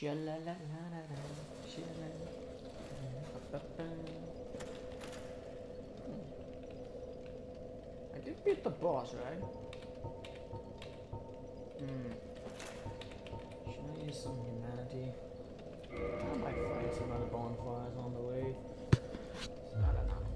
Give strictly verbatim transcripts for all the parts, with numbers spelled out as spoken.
Sha-la-la-la-la-la, sha-la-la. I did beat the boss, right? Hmm. Should I use some humanity? I might find some other bonfires on the way. I don't know.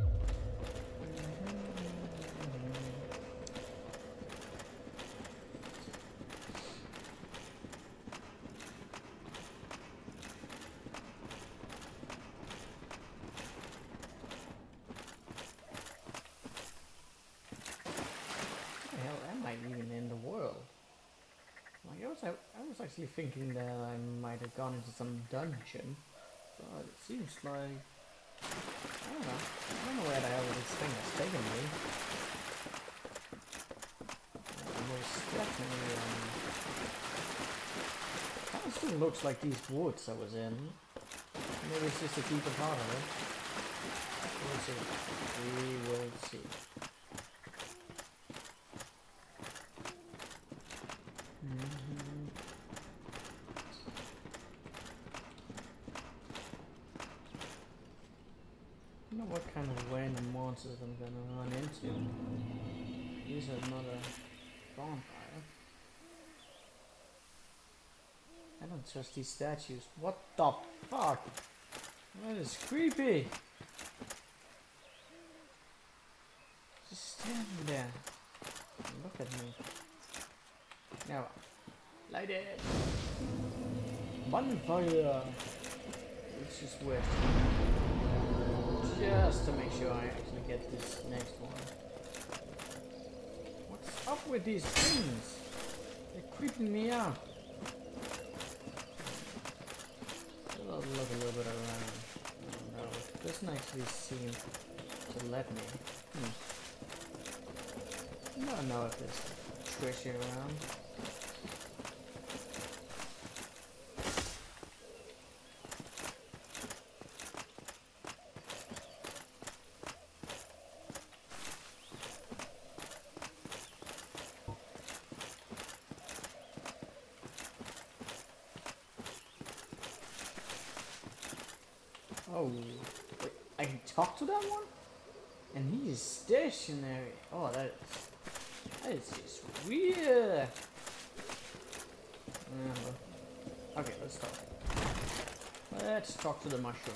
Hell, that might even end the world. Like I was, I, I was actually thinking that I might have gone into some dungeon, but it seems like I don't know. I don't know where the hell this thing has taken me. Uh, most definitely, um, kind of still looks like these woods I was in. Maybe it's just a deeper part of it. We'll see. We will see. Mm-hmm. I don't know what kind of random monsters I'm gonna run into. These are another bonfire. I don't trust these statues. What the fuck? That is creepy. Just stand there. Look at me. Now, light it. Bonfire. Let's just wait. Just to make sure I actually get this next one. What's up with these things? They're creeping me out. I'll look a little bit around. Oh no, it doesn't actually seem to let me. Hmm. I don't know if there's treasure around. Oh, wait, I can talk to that one? And he is stationary. Oh, that is, that is just weird. Uh, okay, let's talk. Let's talk to the mushroom.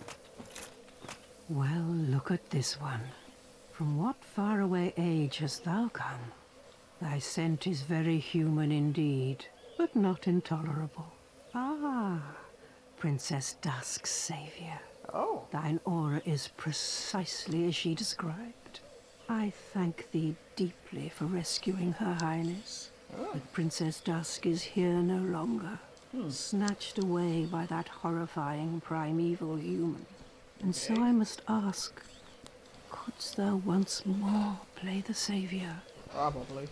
Well, look at this one. From what faraway age hast thou come? Thy scent is very human indeed, but not intolerable. Ah, Princess Dusk's savior. Oh. Thine aura is precisely as she described. I thank thee deeply for rescuing Her Highness. Oh. But Princess Dusk is here no longer, Hmm. snatched away by that horrifying primeval human. And Okay. so I must ask, couldst thou once more play the savior? Probably.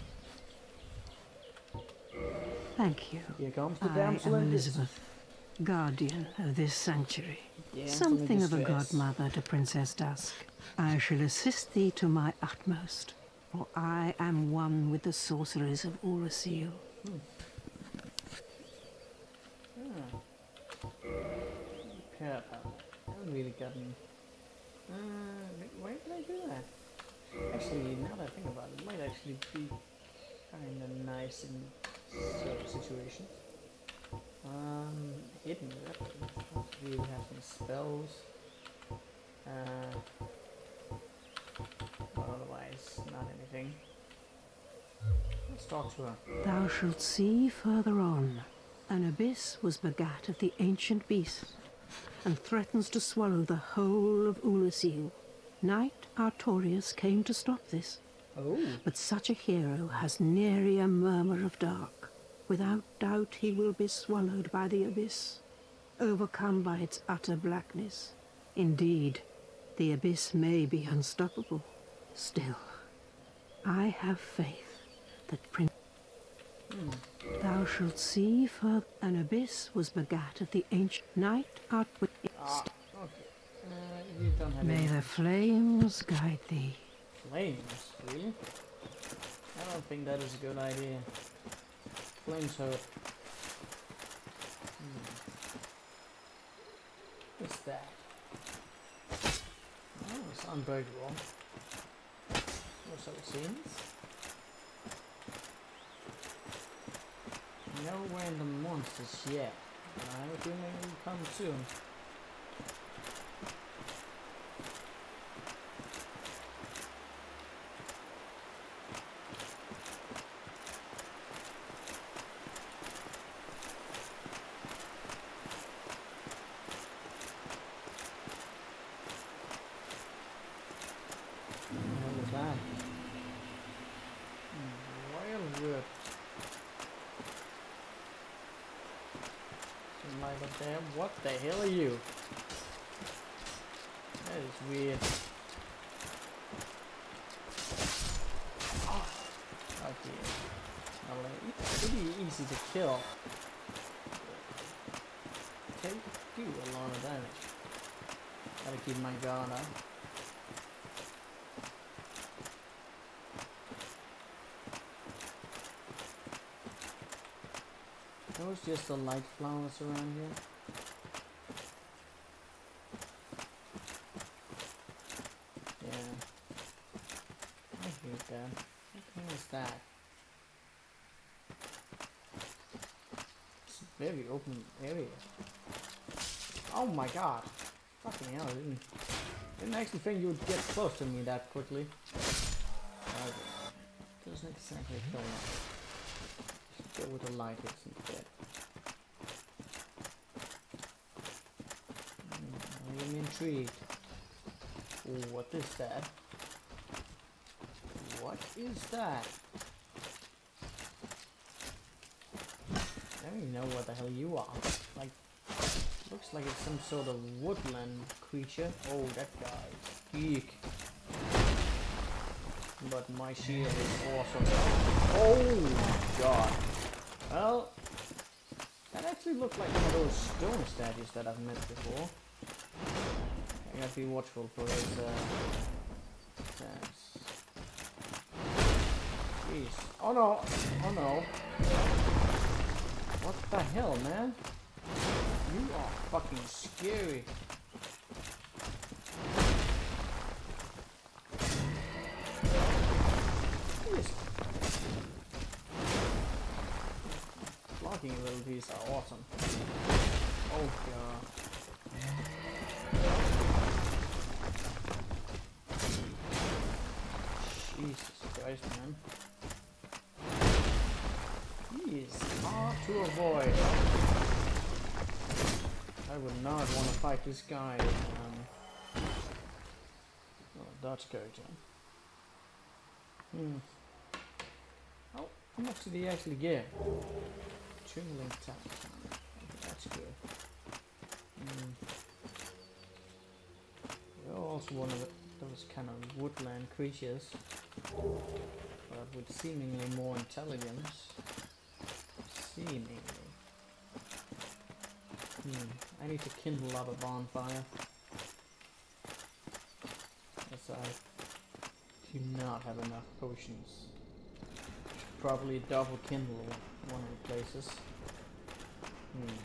Thank you. Here comes the I damsel am in Elizabeth, guardian of this sanctuary. Yeah, Something of a distress. godmother to Princess Dusk. I shall assist thee to my utmost, for I am one with the sorceries of Urasil. Hmm. Ah. Repair panel. I haven't really gotten. Uh, why did I do that? Actually, now that I think about it, it might actually be kind of nice in certain situations. Um, hidden weapon. Don't really have some spells. Uh, but otherwise, not anything. Let's talk to her. Thou shalt see further on, an abyss was begat of the ancient beast, and threatens to swallow the whole of Ulasil. Knight Artorius came to stop this, Oh. but such a hero has nary a murmur of dark. Without doubt he will be swallowed by the abyss, overcome by its utter blackness. Indeed, the abyss may be unstoppable. Still, I have faith that Prince... Hmm. Thou shalt see further. An abyss was begat of the ancient Knight Art. Ah, okay. Uh, you don't have May any the flames guide thee. flames, really? I don't think that is a good idea. Flames hurt. Hmm. that? Oh, it's unbreakable. Or so it seems. No random monsters yet. But I have a feeling they will come soon. What is that? Wildwood. Like up there. What the hell are you? That is weird. Oh, okay. Well, it's pretty easy to kill. They do a lot of damage. Gotta keep my guard up. Those just the light flowers around here. Yeah. I hate that. What the is that? It's a very open area. Oh my god. Fucking hell, I didn't, didn't actually think you would get close to me that quickly. Okay. Doesn't exactly kill me. Go with the light hits instead. Mm, I am intrigued. What is that? What is that? I don't even know what the hell you are. Like, looks like it's some sort of woodland creature. Oh, that guy. Geek. But my shield is awesome. Oh god. Well, that actually looked like one of those stone statues that I've met before. I gotta be watchful for those uh, attacks. Jeez. Oh no! Oh no! What the hell, man? You are fucking scary. Blocking abilities are awesome. Oh god. Jesus Christ, man. He is hard to avoid. I would not want to fight this guy. Um, oh, Dutch character. Hmm. Oh, how much did he actually get? Trembling tap. Okay, that's good. Mm. You're also one of the, those kind of woodland creatures, but with seemingly more intelligence. Seemingly. Hmm. I need to kindle up a bonfire. As I do not have enough potions. Should probably double kindle one of the places. Hmm.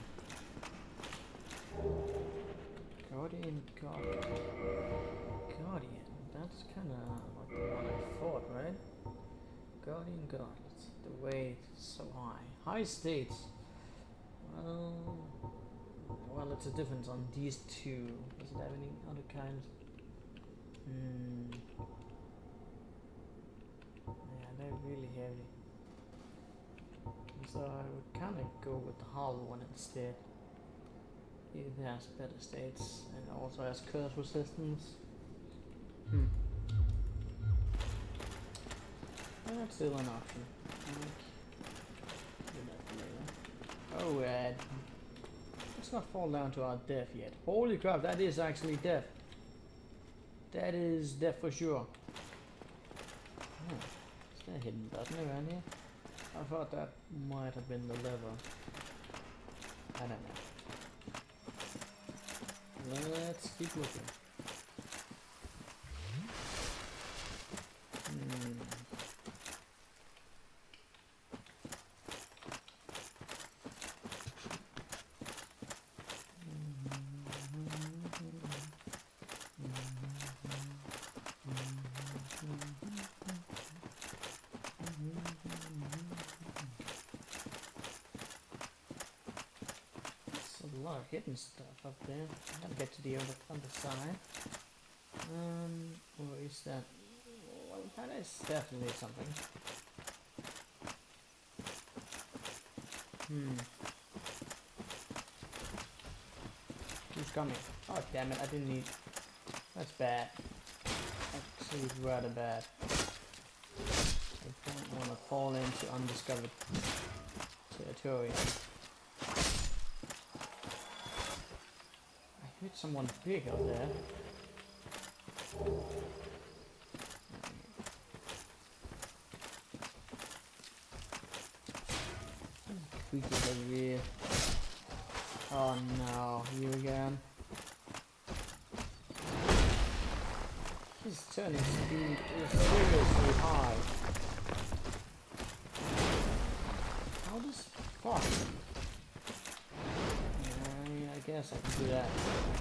Guardian God. Guardian. That's kinda like the one I thought, right? Guardian Gauntlet. The weight is so high. High states. Well, well, it's a difference on these two. Does it have any other kinds? Hmm. Yeah, they're really heavy. So I would kind of go with the hollow one instead. It has better states and also has curse resistance. Hmm. That's still an option. Oh, uh, let's not fall down to our death yet. Holy crap, that is actually death. That is death for sure. Oh, is there a hidden button around here? I thought that might have been the lever. I don't know. Let's keep looking. Hmm. hidden stuff up there. I gotta get to the other, other side. Um, or is that? Well, that is definitely something. Hmm. Who's coming? Oh damn it! I didn't need. That's bad. Actually, rather bad. I don't want to fall into undiscovered territory. I heard someone big out there. Creatures over here. Oh no, you again. His turning speed is seriously high. How does fuck? Yeah, I mean, I guess I can do that.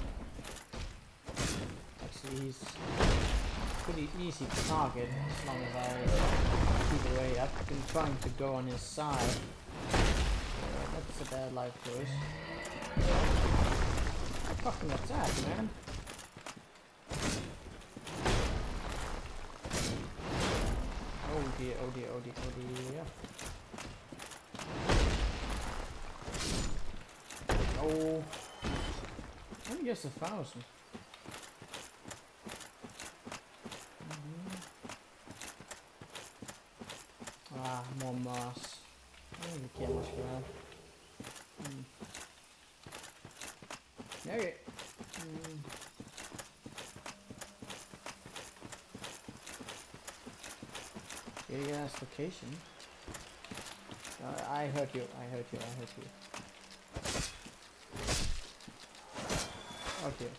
Actually, he's pretty easy to target as long as I keep away. I've been trying to go on his side. Uh, that's a bad life choice. What fucking attack, man? Oh dear, oh dear, oh dear, oh dear. Oh, only just a thousand. Mm-hmm. Ah, more moss. I don't really care much for that. Mm. Okay. Mm. Big ass location. Uh, I heard you, I heard you, I heard you. Okay.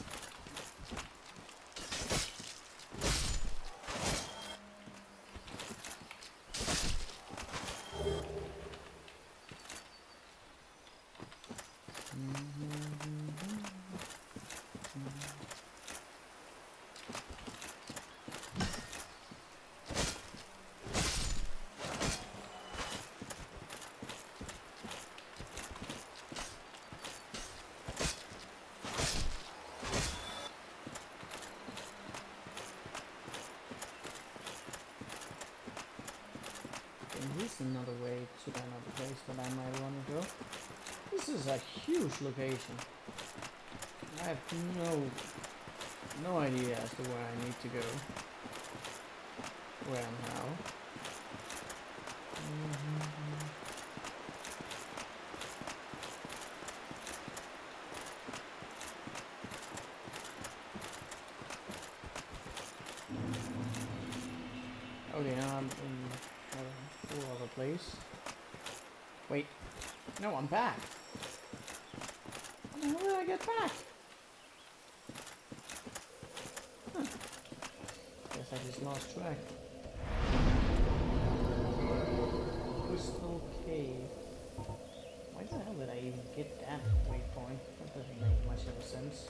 Here's another way to another place that I might want to go. This is a huge location. I have no no idea as to where I need to go. Where and how. Mm-hmm. Okay, now I'm in a whole other place. Wait. No, I'm back. How did I get back? Huh. Guess I just lost track. Crystal Cave. Why the hell did I even get that waypoint? That doesn't make much of a sense.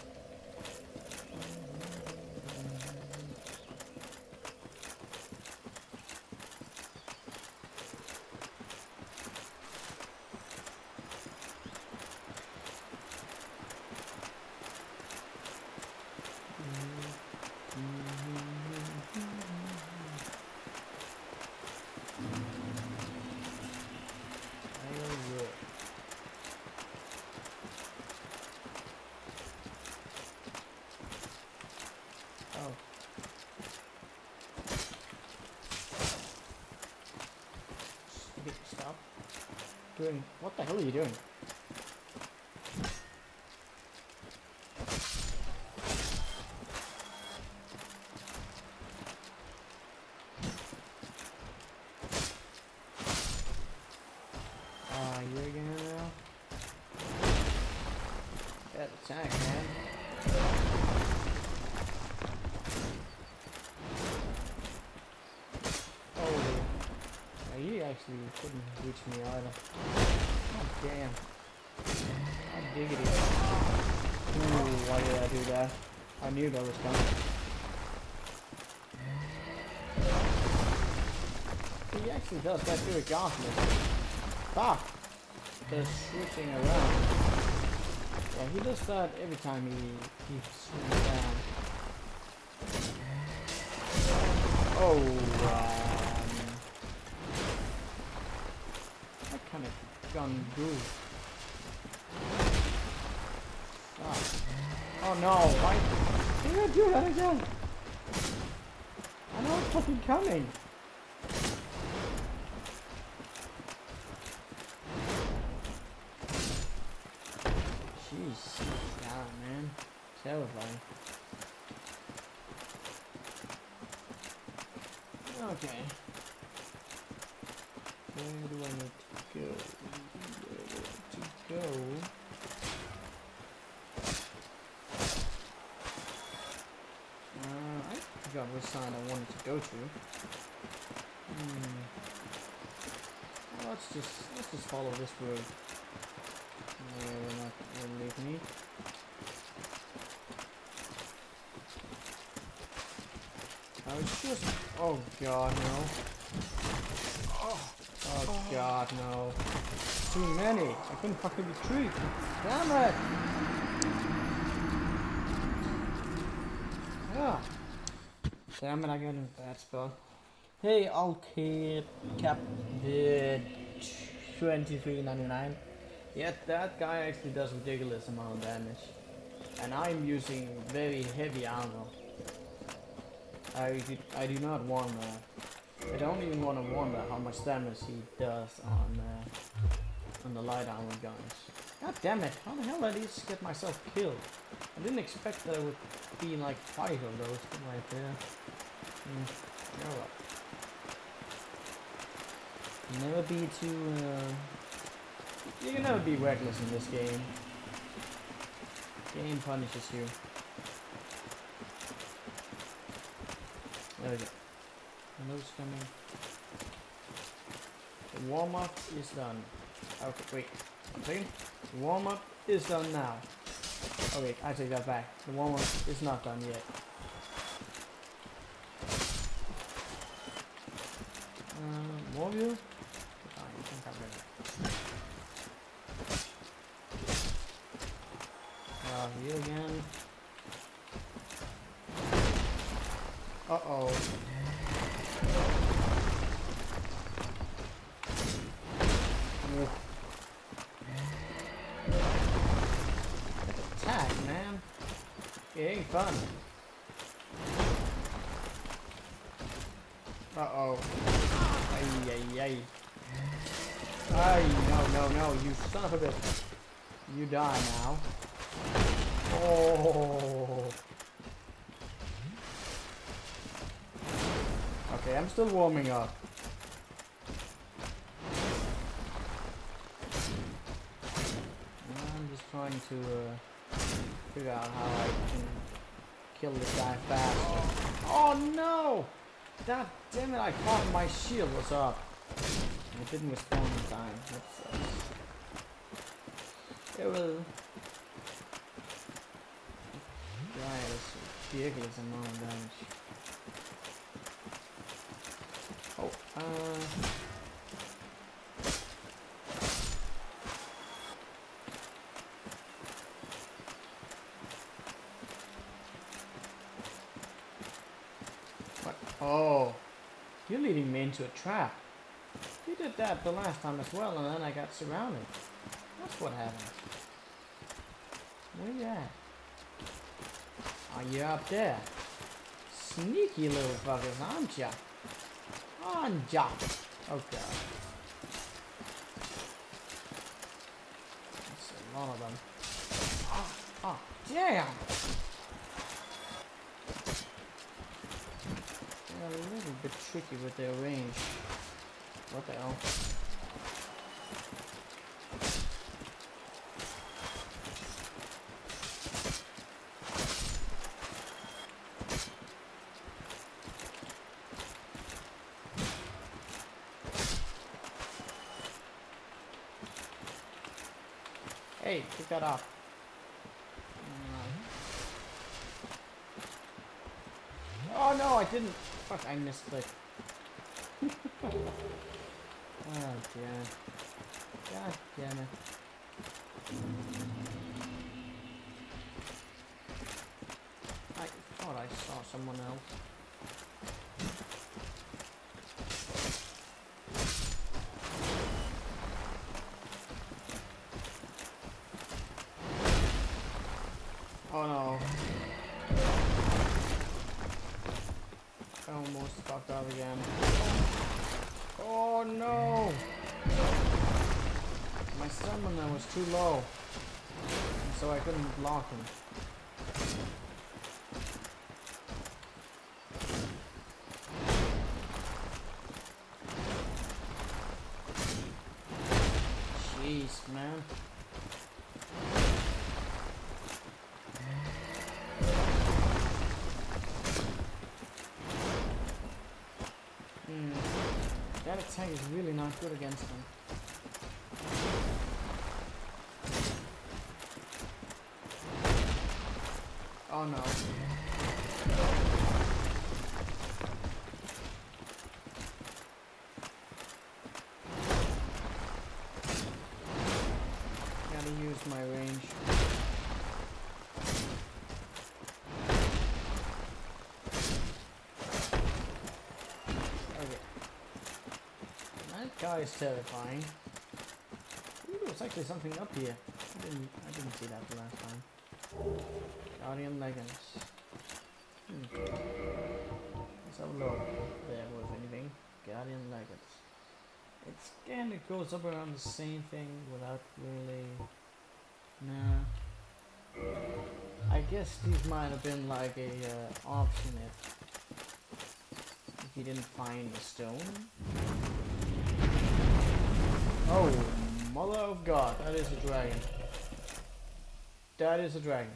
Stop. Doing what the hell are you doing? Ah, uh, you again now? That attack, man. He actually couldn't reach me either. God damn. God diggity. Ooh, why did I do that? I knew that was coming. He actually does that to regardless. Fuck! Just switching around. Yeah, he does that every time he, he swings down. Oh, um, that kind of gun grew. Oh. oh no, why did I do that again? I know it's fucking coming. Jeez, yeah, man. Terrifying. Okay. Where do I need to go? Where do I need to go? Uh, I forgot which side I wanted to go to. Hmm. Well, let's just let's just follow this road. No, we're not gonna leave me. I was just. Oh god, no. Oh, oh god, no. Too many. I couldn't fucking retreat. Damn it! Yeah. Damn it, I got in a bad spot. Hey, I'll keep cap the twenty-three ninety-nine. Yeah, that guy actually does ridiculous amount of damage. And I'm using very heavy armor. I do, I do not want that. I don't even want to wonder how much damage he does on uh, on the light armor guns. God damn it, how the hell did I just get myself killed? I didn't expect there would be like five of those right there. Mm. Oh well. Never be too, uh, you can never be reckless in this game. Game punishes you. There we go. Those coming. The warm up is done. Okay, wait. One second. The warm up is done now. Okay, I take that back. The warm up is not done yet. Uh, more of you? Fine, I think I'm ready. Uh, you again. Uh oh. Attack, man. It ain't fun. Uh oh. Ay ay ay. Ay, no, no, no, you son of a bitch. You die now. Oh. Okay, I'm still warming up. I'm just trying to uh, figure out how I can kill this guy faster. Oh no! God damn it, I thought my shield was up. It didn't respond in time. That sucks. It will. Guy is ridiculous amount of damage. Oh, uh. What? Oh. You're leading me into a trap. You did that the last time as well, and then I got surrounded. That's what happened. Where you at? Oh, you're up there. Sneaky little fuckers, aren't ya? Aren't ya? Oh god. That's a lot of them. Oh, oh damn! They're a little bit tricky with their range. What the hell? Hey, pick that up. Oh no, I didn't. Fuck, I missed it. Oh damn. God damn it. saw someone else. Oh no. I almost fucked up again. Oh no! My stamina was too low, and so I couldn't block him. Jeez, man. Hmm. That attack is really not good against him. Oh no. Gotta use my range. Okay. That guy is terrifying. Ooh, there's actually something up here. I didn't I didn't see that the last time. Guardian Legends. Hmm. Let's have a look there with anything. Guardian Legends. It's kind of goes up around the same thing without really. Nah. I guess these might have been like a uh, option if if you didn't find the stone. Oh, mother of God! That is a dragon. That is a dragon.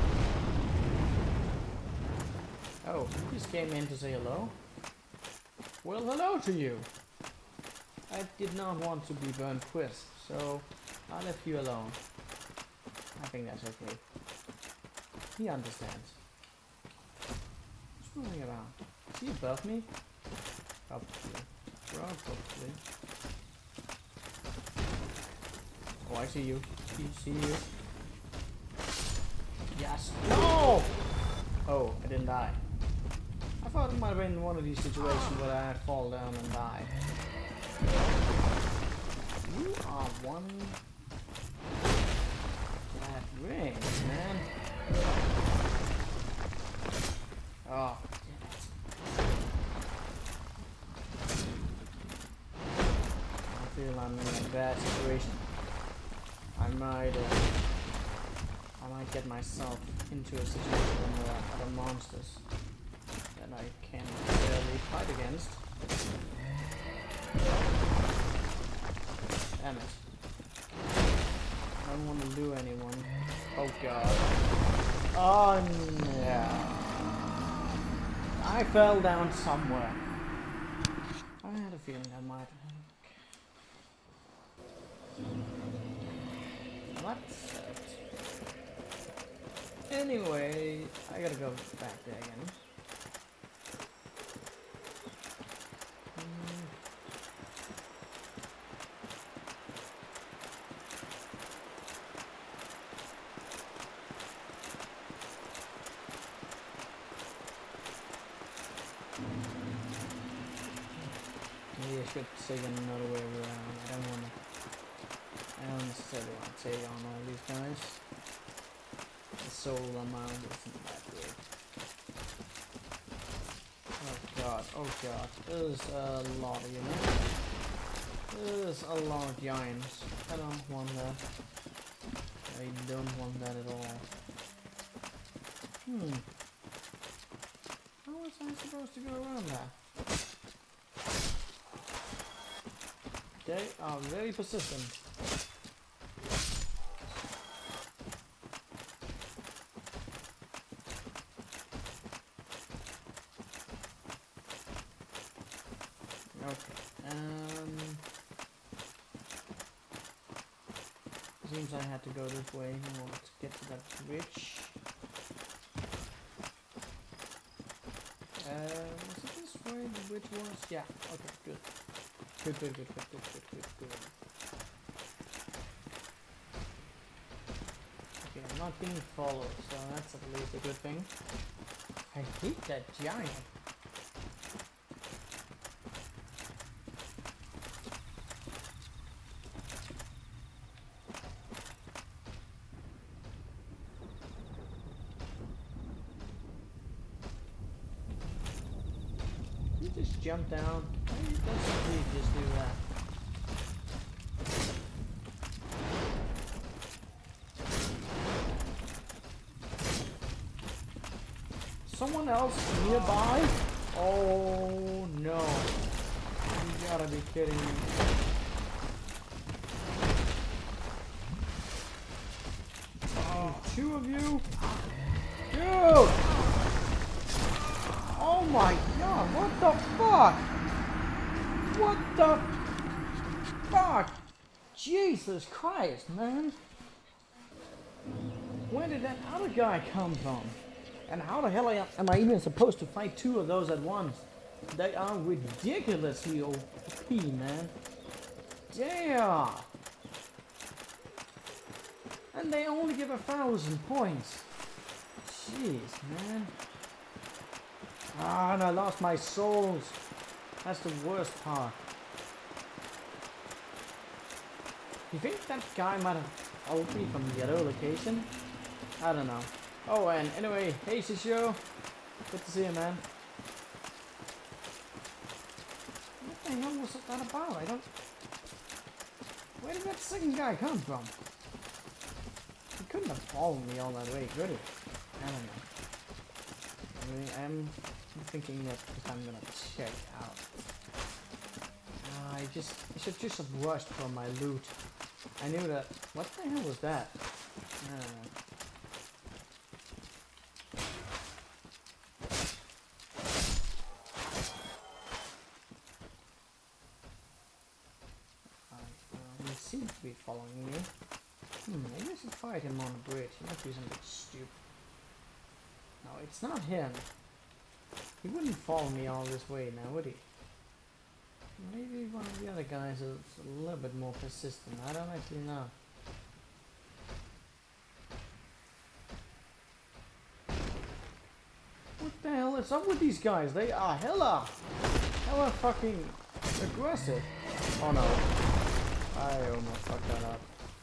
Oh, you just came in to say hello? Well, hello to you! I did not want to be burnt crisp, so I left you alone. I think that's okay. He understands. What's moving around? Is he above me? Probably. Probably. Oh, I see you. See, see you. Yes! No! Oh, I didn't die. I thought it might have been one of these situations where I fall down and die. You are one that range, man. Oh, damn it. I feel I'm in a bad situation. I might, uh, I might get myself into a situation where other monsters that I can barely fight against. Damn it. I don't want to do anyone. Oh god. Oh no. I fell down somewhere. I had a feeling I might. That's it. Anyway, I gotta go back there again. Maybe I should take another way around. I don't wanna I don't necessarily wanna take on all these guys. The soul amount isn't that good. Oh god, oh god. There's a lot of you know. There's a lot of giants. I don't want that. I don't want that at all. Hmm. How was I supposed to go around that? They are very persistent. Okay. Um. Seems I had to go this way in order to get to that bridge. Uh, was it this way the bridge was? Yeah. Okay. Good. Good, good, good, good, good, good, good, good. Okay, I'm not being followed, so that's at least a good thing. I hate that giant. You just jump down. Why doesn't he just do that? Someone else nearby? Oh no. You gotta be kidding me. Oh, two of you? Dude! Oh my god, what the fuck? What the fuck? Jesus Christ, man. Where did that other guy come from? And how the hell am I even supposed to fight two of those at once? They are ridiculously O P, man. Damn! And they only give a thousand points. Jeez, man. Ah, and I lost my souls. That's the worst part. You think that guy might have O P from the other location? I don't know. Oh, and anyway, hey Shisho. Good to see you, man. What the hell was that about? I don't... Where did that second guy come from? He couldn't have followed me all that way, could he? I don't know. I mean, I'm thinking that I'm gonna check out. Uh, I just... I should just have rushed for my loot. I knew that... What the hell was that? I don't know. Seems to be following me. Hmm, maybe I should fight him on the bridge. He might do something stupid. No, it's not him. He wouldn't follow me all this way now, would he? Maybe one of the other guys is a little bit more persistent. I don't actually know. What the hell is up with these guys? They are hella, hella fucking aggressive. Oh no. I almost fucked that up.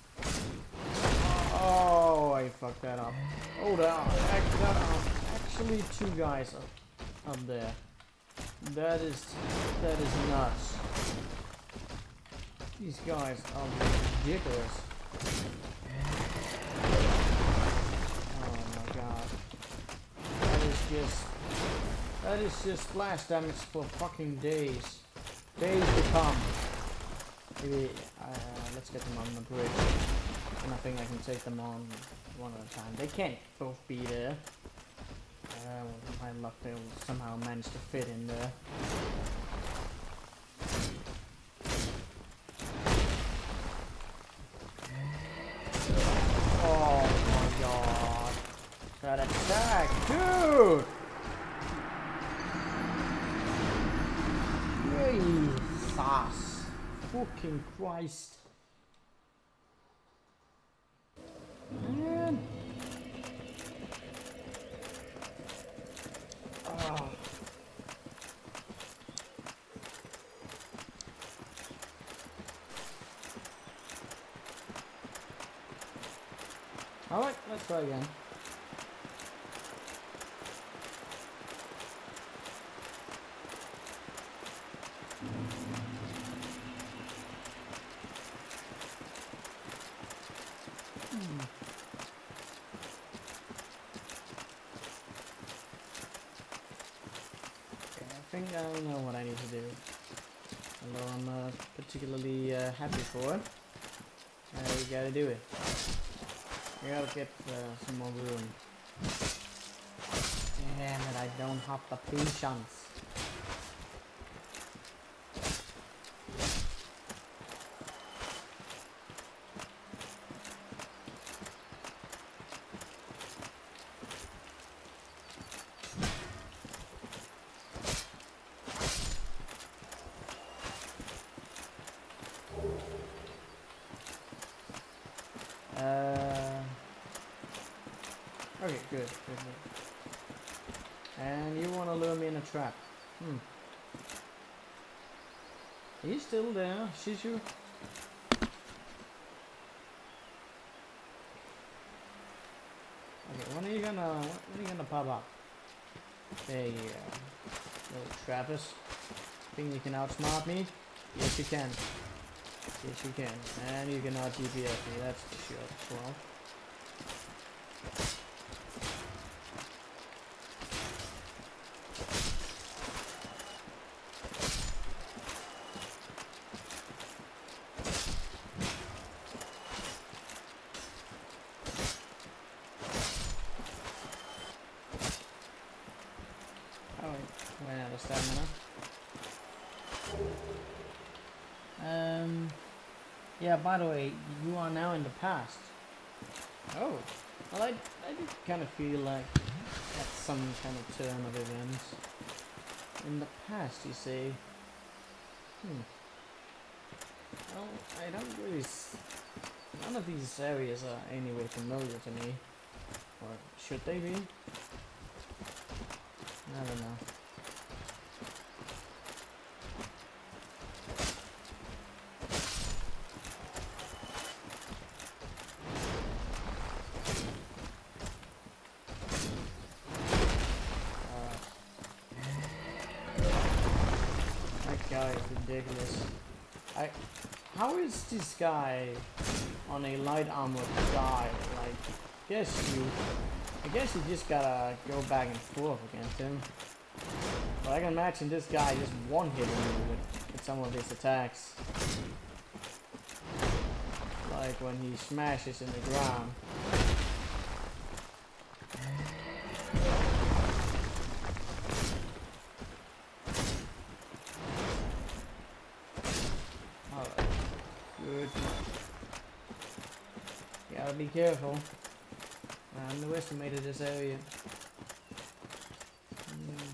Oh, I fucked that up. Oh, there are actually two guys up, up there. That is, that is nuts. These guys are ridiculous. Oh my god. That is just, that is just splash damage for fucking days. Days to come. Maybe, uh, let's get them on the bridge. And I think I can take them on one at a time. They can't both be there. Uh, with my luck, they'll somehow manage to fit in there. Oh my god. That attack, dude! Jesus. Fucking Christ. Man. Oh. Alright, let's try again. I think I know what I need to do. Although I'm uh, particularly uh, happy for it. Uh, we gotta do it. We gotta get uh, some more room. Damn it, I don't have the patience. Uh, okay, good, good, good. And you want to lure me in a trap. Hmm. He's still there, Shishu. Okay, when are you gonna when are you gonna pop up? There you go. Little Travis. Think you can outsmart me? Yes you can. Yes you can. And you can out G P S me, that's for sure as well. Um, yeah, by the way, you are now in the past. Oh, well, I, I did kind of feel like that's some kind of turn of events. In the past, you say. Hmm. Well, I don't really... S None of these areas are anyway familiar to me. Or should they be? I don't know. Ridiculous. I. How is this guy on a light armored guy? Like, guess you. I guess you just gotta go back and forth against him. But I can imagine this guy just one hitting me with, with some of his attacks. Like when he smashes in the ground. Be careful. I underestimated this area. Mm.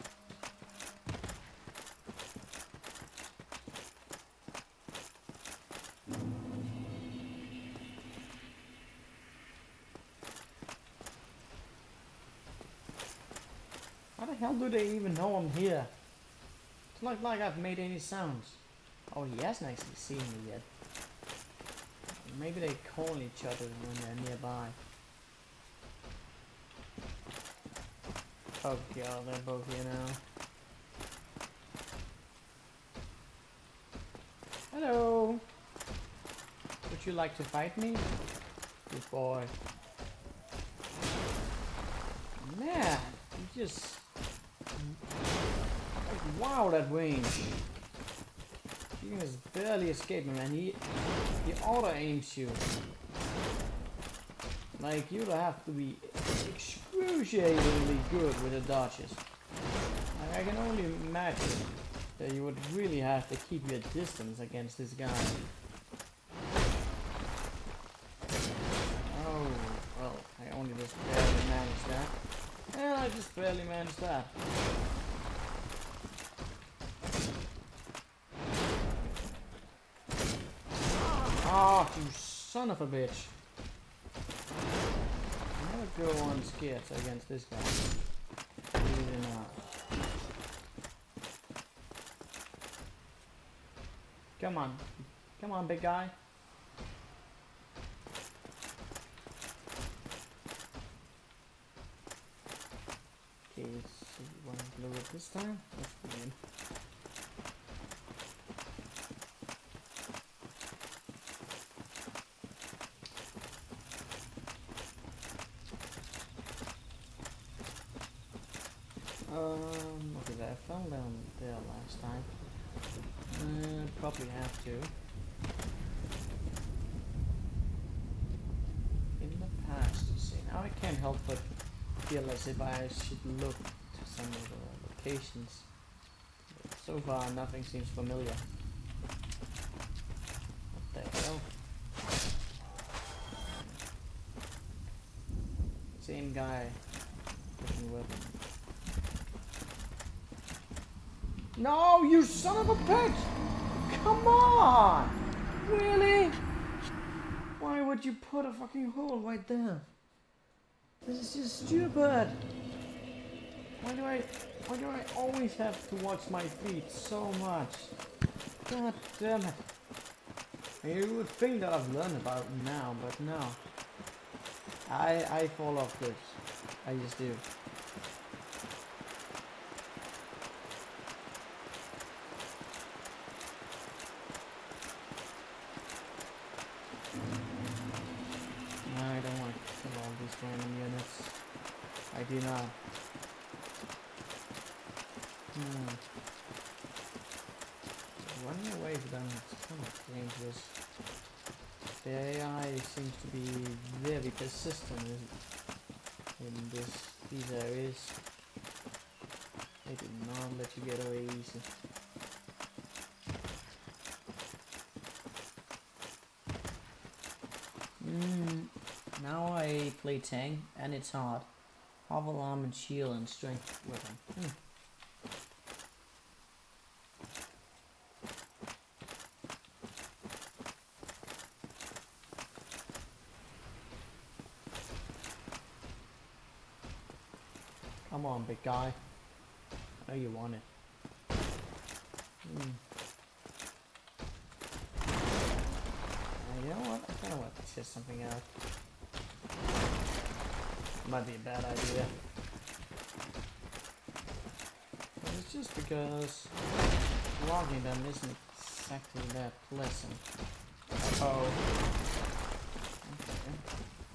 How the hell do they even know I'm here? It's not like I've made any sounds. Oh, he hasn't actually seen me yet. Maybe they call each other when they're nearby. Oh god, they're both here now. Hello! Would you like to fight me? Good boy. Man, you just... Like, wow, that range. You can just barely escape him, man. He, he auto aims you. Like, you'd have to be excruciatingly good with the dodges. Like, I can only imagine that you would really have to keep your distance against this guy. Oh, well, I only just barely managed that. And I just barely managed that. Oh, you son of a bitch. Never go on scared against this guy. Really not. Come on. Come on, big guy. Okay, let's see. One blow it this time. Let's begin. Um, what did I fell down there last time? Uh, probably have to. In the past, you see. Now I can't help but feel as if I should look to some of the locations. But so far, nothing seems familiar. What the hell? Same guy. Different weapon. No, you son of a bitch! Come on! Really? Why would you put a fucking hole right there? This is just stupid. Why do I, why do I always have to watch my feet so much? God damn it. You would think that I've learned about it now, but no. I, I fall off cliffs. I just do. I don't want to kill all these random units. I do not. Hmm. Running away from them is kind of dangerous. The A I seems to be very persistent in, in this these areas. They do not let you get away easy. Mm, now I play tank and it's hard. Half alarm and shield and strength weapon. Hmm. Come on, big guy. I know you want it. Hmm. Uh, you know what? I kind of want to test something out. Might be a bad idea. But it's just because logging them isn't exactly that pleasant. Uh-oh. Okay.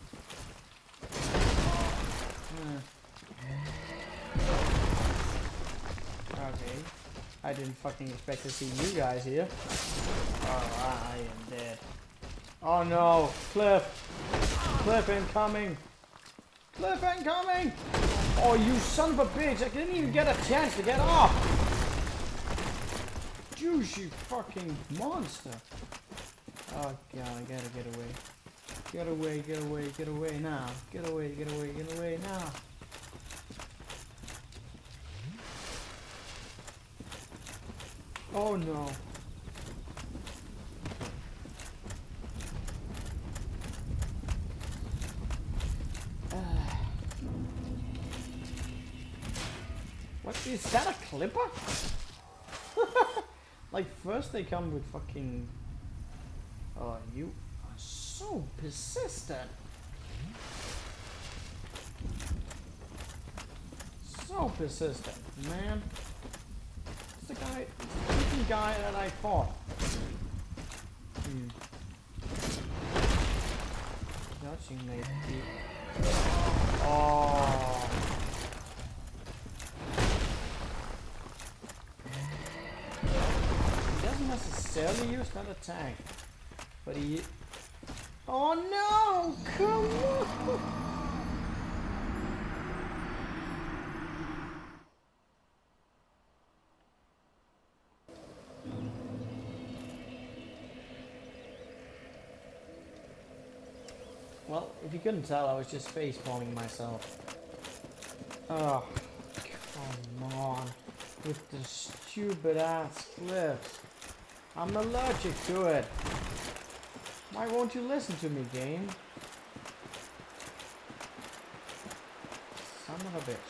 Hmm. Okay. I didn't fucking expect to see you guys here. Oh, I am dead. Oh no! Cliff! Cliff incoming! Cliff incoming! Oh, you son of a bitch! I didn't even get a chance to get off! Juice, you fucking monster! Oh god, I gotta get away. Get away, get away, get away now. Get away, get away, get away now. Oh no. What is that, a clipper? Like first they come with fucking... Oh, you are so persistent. So persistent, man. It's the guy, it's the guy that I fought. Hmm. Touching my feet. Oh. He doesn't necessarily use that attack, but he. Oh no! Come on! Well, if you couldn't tell, I was just face palming myself. Oh, come on. With the stupid ass cliffs. I'm allergic to it. Why won't you listen to me, game? Son of a bitch.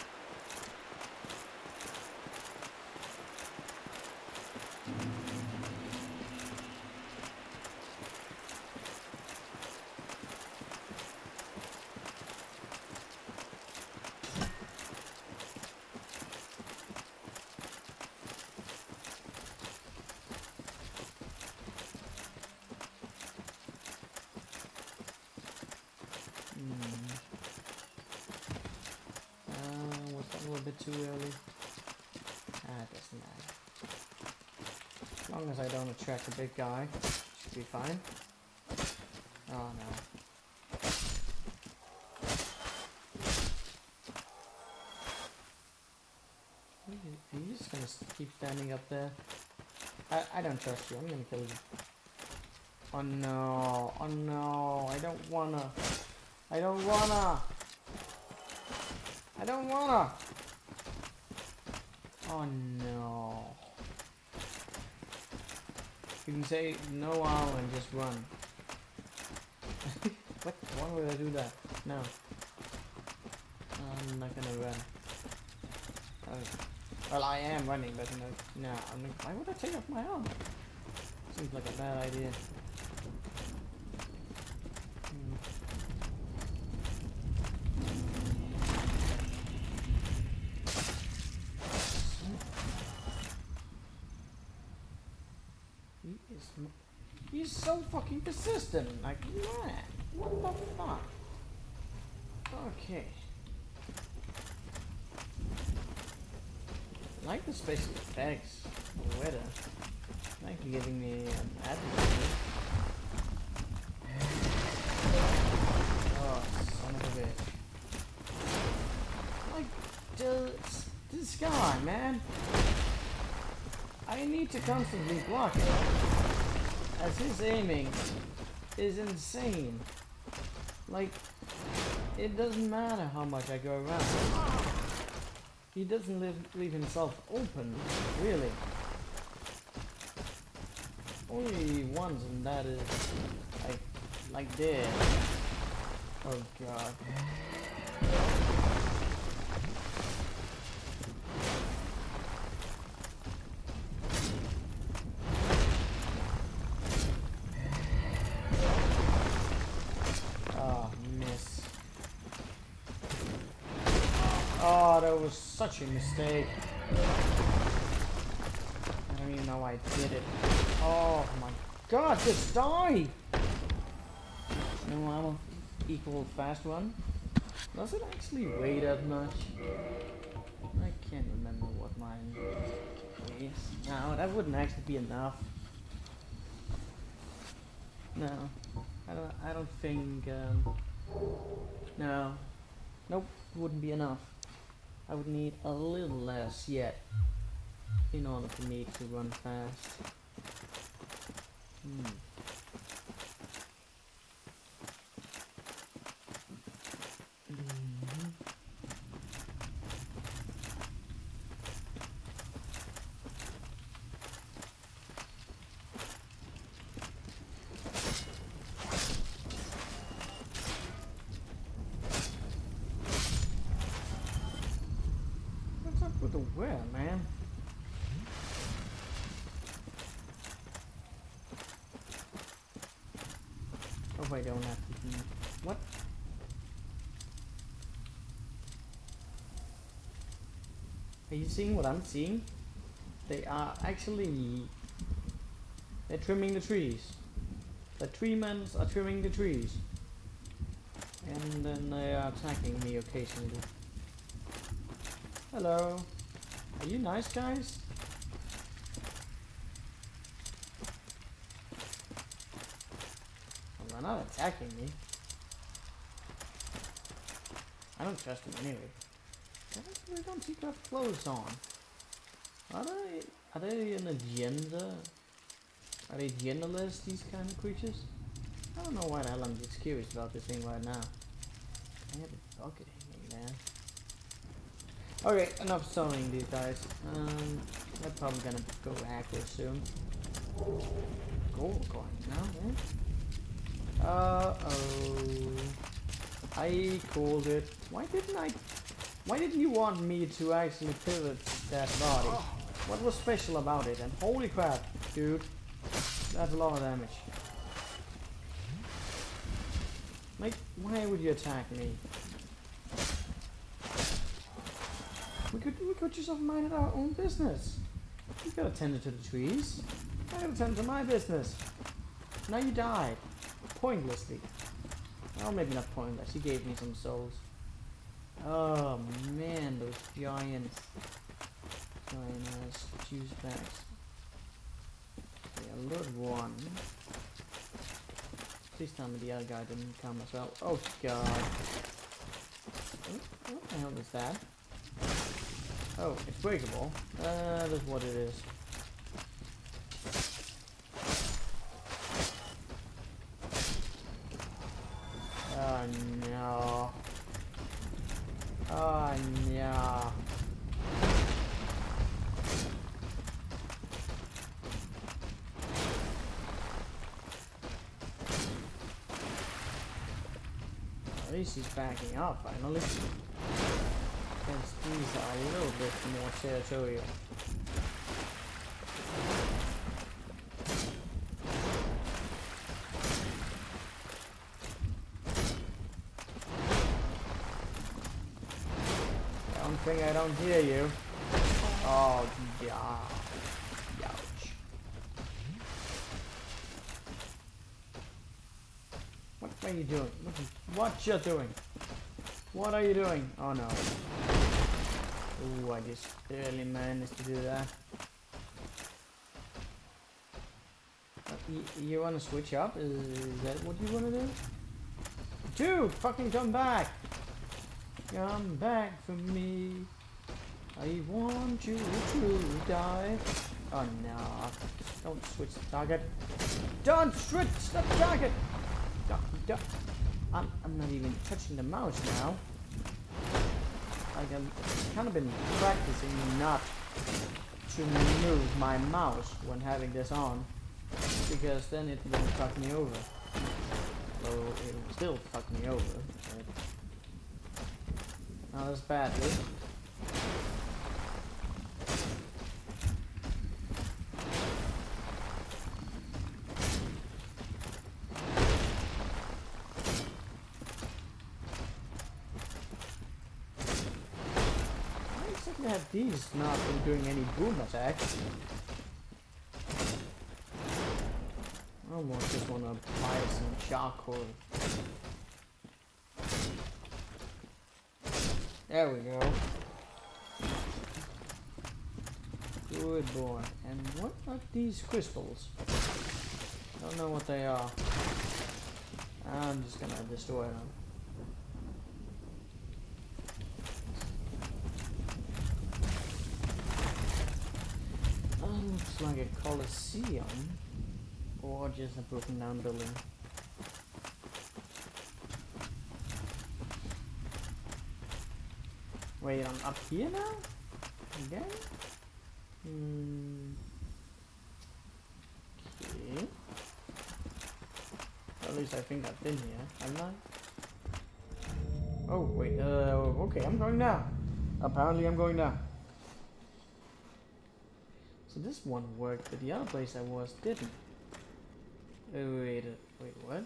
Too early. Ah, it doesn't matter. As long as I don't attract a big guy, should be fine. Oh no. Are you, are you just gonna keep standing up there? I, I don't trust you. I'm gonna kill you. Oh no. Oh no. I don't wanna. I don't wanna. I don't wanna. Oh no. You can say no owl and just run. What? Why would I do that? No. I'm not gonna run. Uh, well, I am running, but you know, no. I mean, why would I take off my armor? Seems like a bad idea. Hmm. He is. He's so fucking persistent. Like, man, what the fuck? Okay. I like the special effects, the weather. Like giving me an atmosphere. Oh, son of a bitch. Like, just this guy, man. I need to constantly block him, as his aiming is insane. Like, it doesn't matter how much I go around. He doesn't leave, leave himself open, really. Only once, and that is like, like there. Oh god. Oh, miss. Oh, that was such a mistake. I don't even know why I did it. Oh my god, just die! No ammo equal fast run. Does it actually weigh that much? I can't remember what mine weighs. No, that wouldn't actually be enough. No, I don't. I don't think. Um, no, nope, wouldn't be enough. I would need a little less yet in order for me to run fast. Hmm. Mm-hmm. What's up with the wear, man? Oh, I don't have to be. What? Are you seeing what I'm seeing? They are actually. They're trimming the trees. The tree men are trimming the trees. And then they are attacking me occasionally. Hello. Are you nice guys? Well, they're not attacking me. I don't trust them anyway. They don't seem to have clothes on. Are they, are they an agenda? Are they genderless, these kind of creatures? I don't know why the hell I'm just curious about this thing right now. I have a bucket hanging, man. Okay, enough summoning these guys. Um, they're probably gonna go active soon. Gold coins now, man. Uh oh. I called it. Why didn't I? Why didn't you want me to actually pivot that body? What was special about it? And holy crap, dude, that's a lot of damage. Like, why would you attack me? We could we could just have minded our own business. You gotta tend to the trees. I gotta tend to my business. Now you died. Pointlessly. Well, maybe not pointless. You gave me some souls. Oh man, those giant giant ass juice bags. Yeah, Lord one. Please tell me the other guy didn't come as well. Oh god. What the hell is that? Oh, it's breakable. Uh, that's what it is. Oh no. Oh no. At least he's backing up finally. since these are a little bit more territorial. I don't think I don't hear you. Oh, yeah. Ouch. What are you doing? What you doing? What are you doing? Oh no. Ooh, I just barely managed to do that. Uh, you want to switch up? Is, is that what you want to do? Dude, fucking come back! Come back for me. I want you to die. Oh no. Don't switch the target. Don't switch the target! Don't, don't. I'm, I'm not even touching the mouse now. Like I've kind of been practicing not to move my mouse when having this on, because then it won't fuck me over. Well, it will still fuck me over, but not as badly. Have these not been doing any boom attacks? I almost just want to apply some charcoal. There we go. Good boy. And what are these crystals? Don't know what they are. I'm just gonna destroy them. Looks like a coliseum, or just a broken down building. Wait, I'm up here now? Again? Hmm. Okay. At least I think I've been here, haven't I? Oh, wait, uh, okay, I'm going down. Apparently I'm going down. So this one worked, but the other place I was didn't. Oh, wait, uh, wait, what?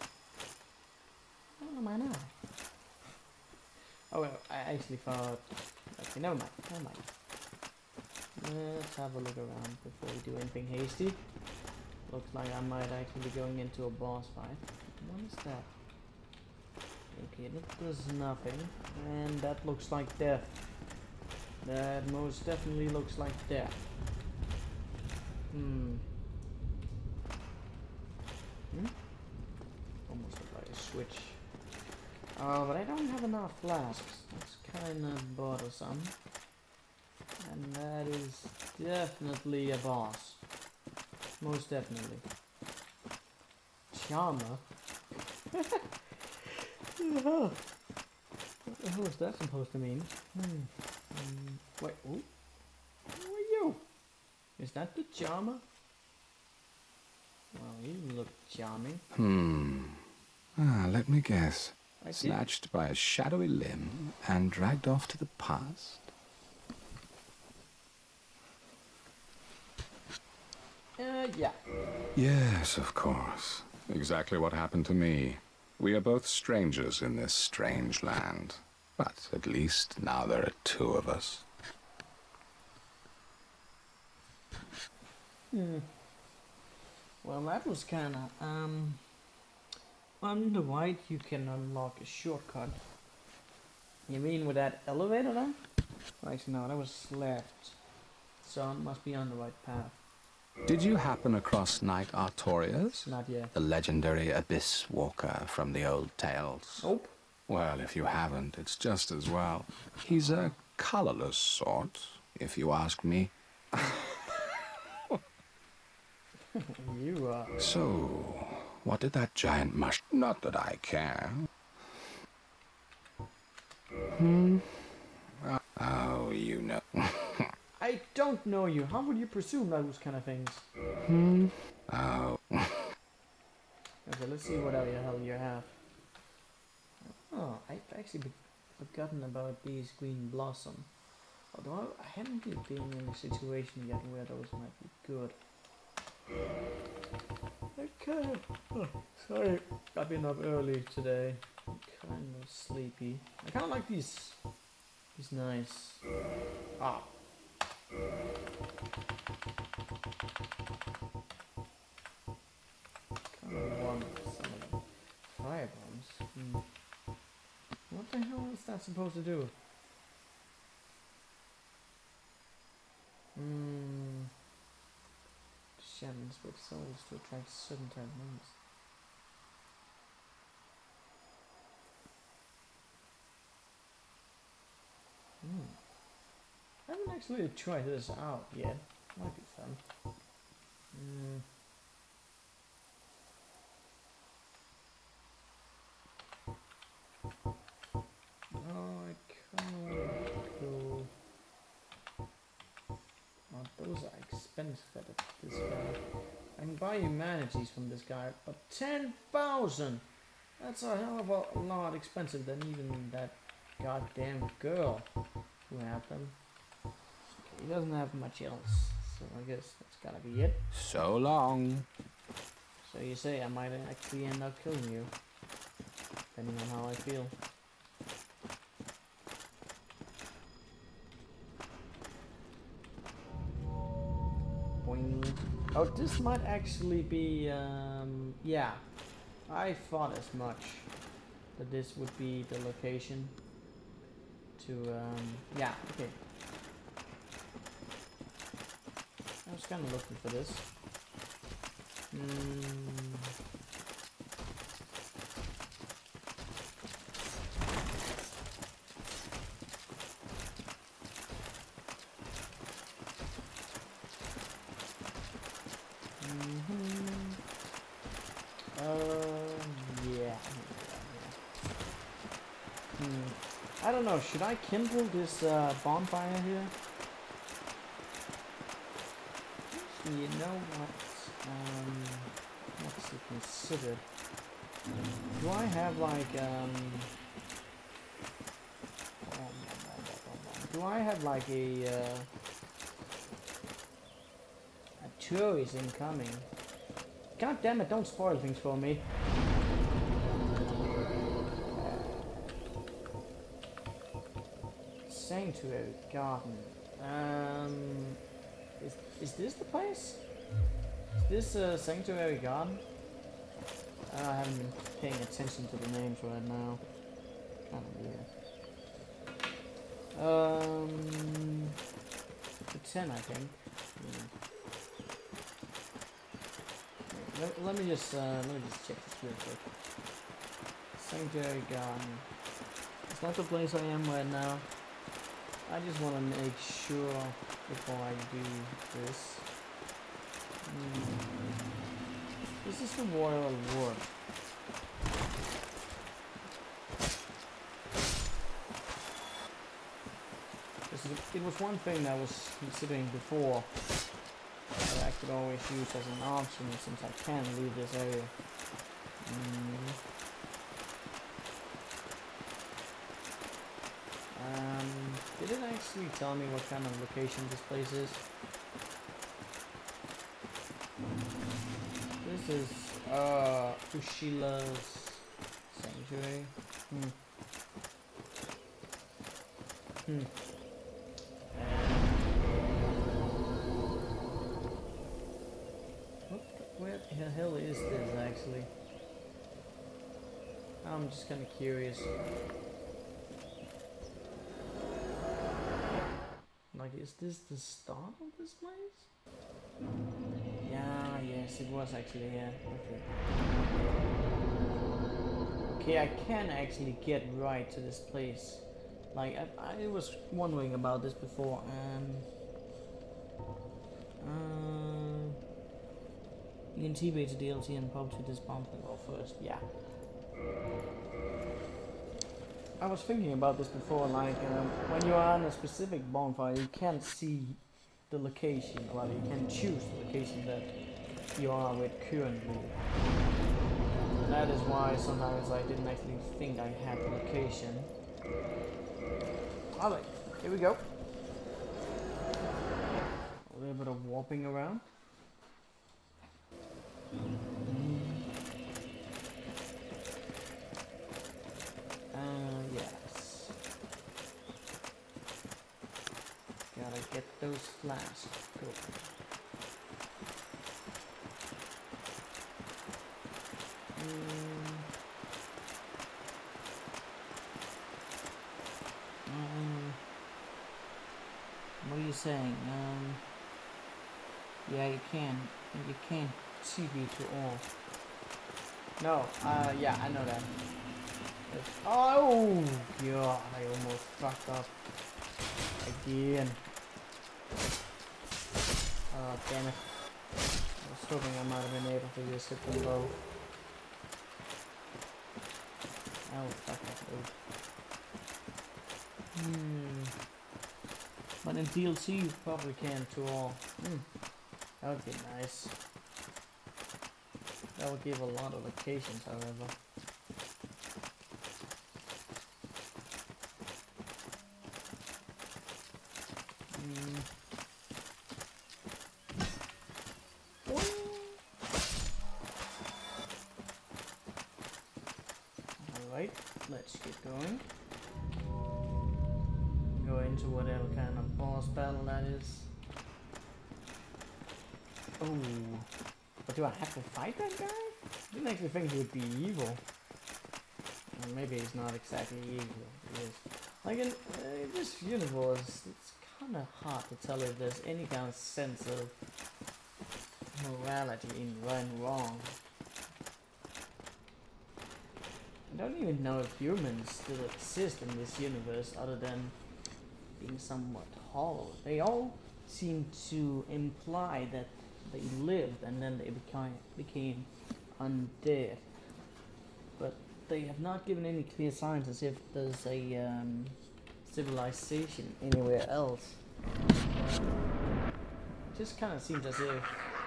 Where am I now? Oh, well, I actually thought... Okay, never mind, never mind. Let's have a look around before we do anything hasty. Looks like I might actually be going into a boss fight. What is that? Okay, that does nothing. And that looks like death. That most definitely looks like death. Hmm. Hmm? Almost look like a switch. Oh, but I don't have enough flasks. That's kind of bothersome. And that is definitely a boss. Most definitely. Charmer? What the hell is that supposed to mean? Hmm. Um, wait, ooh. Who are you? Is that the charmer? Well, you look charming. Hmm. Ah, let me guess. I Snatched did. by a shadowy limb and dragged off to the past? Uh, yeah. Yes, of course. Exactly what happened to me. We are both strangers in this strange land. But at least now there are two of us. Hmm. Well, that was kinda, um... on the right you can unlock a shortcut. You mean with that elevator there? Right, no, that was left. So it must be on the right path. Did you happen across Knight Artorias? Not yet. The legendary Abyss Walker from the old tales? Nope. Well, if you haven't, it's just as well. He's a colorless sort, if you ask me. You are. Uh... So, what did that giant mush... Not that I care. Hmm? Oh, you know. I don't know you. How would you presume those kind of things? Hmm? Oh. Okay, let's see what the hell you have. Oh, I've actually been forgotten about these green blossom. Although I haven't really been in a situation yet where those might be good. Okay. Oh, sorry, I've been up early today. I'm kind of sleepy. I kind of like these. These nice. Ah. Kind of want some of them. Fire bombs. Hmm. What the hell is that supposed to do? Hmm. Shadows with souls to attract certain type of monsters. Hmm. I haven't actually tried this out yet. Might be fun. Hmm. Oh, I kind of want to go. Oh, those are expensive at this guy. I can buy humanities from this guy, but ten thousand! That's a hell of a lot expensive than even that goddamn girl who had them. Okay, he doesn't have much else, so I guess that's gotta be it. So long. So you say I might actually end up killing you, depending on how I feel. Boing. Oh, this might actually be, um, yeah, I thought as much that this would be the location to, um, yeah, okay. I was kind of looking for this. Mm. Mm-hmm. Uh, yeah. Hmm. I don't know, should I kindle this uh, bonfire here? You know what? Um, what's to consider? Do I have like um? Do I have like a uh, a tourist incoming? God damn it! Don't spoil things for me. Sanctuary garden. Um. Is, is this the place? Is this a uh, sanctuary garden? Uh, I haven't been paying attention to the names right now. Kind of weird. Um, the ten, I think. Hmm. Let, let me just uh, let me just check this real quick. Sanctuary garden. It's not the place I am right now. I just want to make sure before I do this. Mm. This is the Royal Ward. This is a, it was one thing that I was considering before that I could always use as an option since I can leave this area. Mm. Um, did it actually tell me what kind of location this place is? This is, uh, Ushila's Sanctuary. Hmm. Hmm. What the, where the hell is this actually? I'm just kind of curious. Like, is this the start of this place? Yeah, yes, it was actually, yeah. Okay. Okay, I can actually get right to this place. Like, I, I was wondering about this before, and... Uh, you can T-bait to D L T and pop to this bomb well first, yeah. I was thinking about this before, like, um, when you are on a specific bonfire, you can't see the location, or you can choose the location that you are with currently. And that is why sometimes I didn't actually think I had the location. Alright, here we go. A little bit of warping around. Uh, yes. Gotta get those flasks. Cool. Mm. Um, what are you saying? Um, yeah, you can. You can T V to all. No, uh, yeah, I know that. It's, oh, God, I almost fucked up. Again. Oh, damn it. I was hoping I might have been able to just hit them both. Oh, fuck that dude. Hmm. But in D L C you probably can to all. Hmm. That would be nice. That would give a lot of locations, however. Mm. Alright, let's get going. Go into whatever kind of boss battle that is. Oh. But do I have to fight that guy? It makes me think he would be evil. Or maybe he's not exactly evil. He is. Like in uh, this universe, it's kind of hard to tell if there's any kind of sense of morality in right and wrong. I don't even know if humans still exist in this universe other than being somewhat hollow. They all seem to imply that they lived and then they became became undead, but they have not given any clear signs as if there's a um, civilization anywhere else. It just kind of seems as if.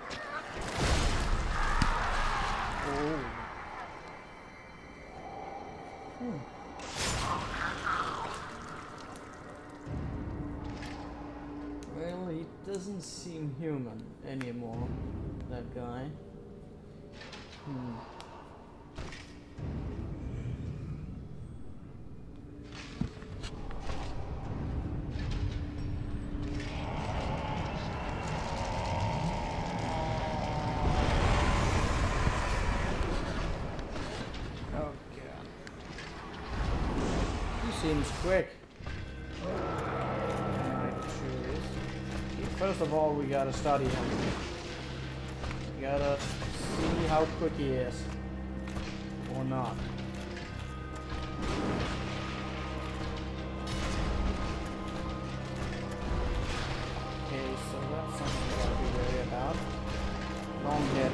Oh. Hmm. Well, he doesn't seem human anymore, that guy. Hmm. Oh god. He seems quick. First of all, we gotta study him. We gotta see how quick he is. Or not. Okay, so that's something we gotta be wary about. Long hit.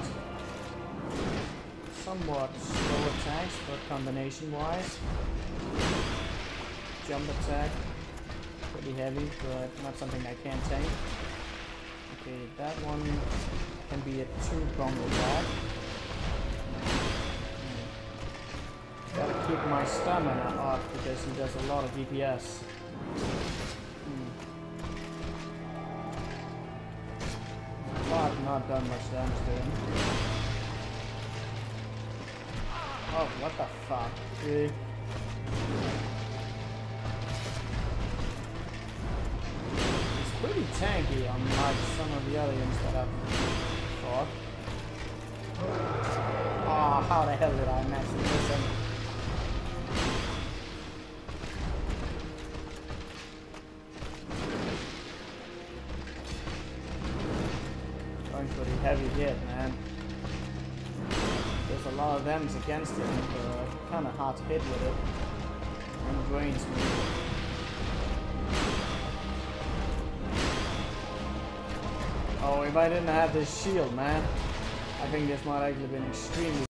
Somewhat slow attacks, but combination wise. Jump attack. Pretty heavy, but not something I can tank. Okay, that one can be a two-pronged attack. Hmm. Gotta keep my stamina up because he does a lot of D P S. Hmm. But not done much damage to him. Oh, what the fuck? Really? Pretty tanky unlike some of the other units that I've fought. Oh, how the hell did I mess this in? Going for the heavy hit, man. There's a lot of them against him, but kind of hard to hit with it. And drains me. Oh, if I didn't have this shield, man, I think this might actually have been extremely